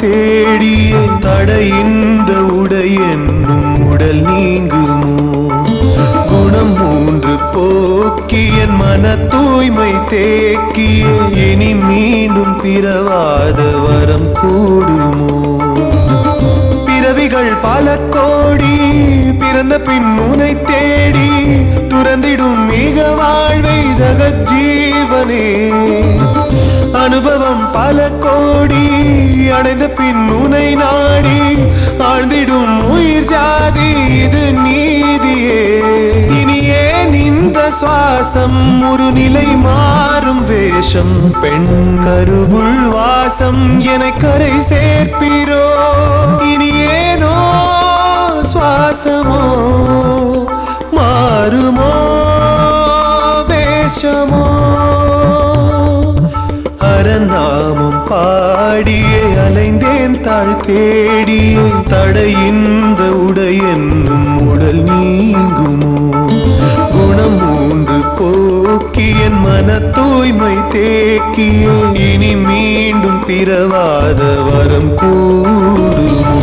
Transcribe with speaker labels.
Speaker 1: தேடிய தடையிந்த உடை என்னும் உடல் நீங்குமோ குணம் மூன்று போக்கி என் மன தூய்மை தேக்கிய இனி மீண்டும் பிறவாத வரம் கூடுமோ பிறவிகள் பல கோடி பிறந்த பின் உனை தேடி துறந்திடும் மிக வாழ்வை ஜகஜீவனே அனுபவம் பல கோடி அடைந்த பின் உனை நாடி ஆழ்ந்திடும் உயிர் ஜாதி இது நீதியே இனி ஏன் இந்த சுவாசம் ஒரு நிலை மாறும் வேஷம் பெண் கருவுள் வாசம் என கரை சேர்ப்பிரோ இனி ஏனோ சுவாசமோ மாறுமோ வேஷமோ நாமம் பாடியே அலைந்தேன் தாழ் தேடியே தடையிந்த உடை என்னும் உடல் நீங்குமோ குணம் மூன்று போக்கி என் மன தூய்மை தேக்கிய இனி மீண்டும் பிறவாத வரம் கூடுமோ